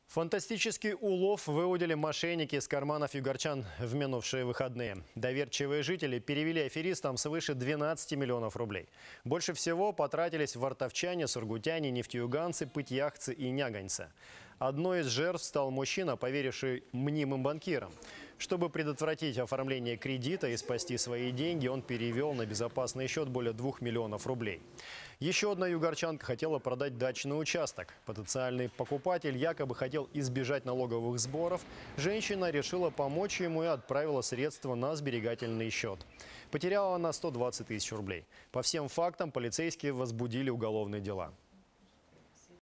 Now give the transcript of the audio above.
Фантастический улов выудили мошенники из карманов югорчан в минувшие выходные. Доверчивые жители перевели аферистам свыше 12 миллионов рублей. Больше всего потратились вартовчане, сургутяне, нефтеюганцы, пытьяхцы и нягоньцы. Одной из жертв стал мужчина, поверивший мнимым банкирам. Чтобы предотвратить оформление кредита и спасти свои деньги, он перевел на безопасный счет более 2 миллионов рублей. Еще одна югорчанка хотела продать дачный участок. Потенциальный покупатель якобы хотел избежать налоговых сборов. Женщина решила помочь ему и отправила средства на сберегательный счет. Потеряла она 120 тысяч рублей. По всем фактам полицейские возбудили уголовные дела.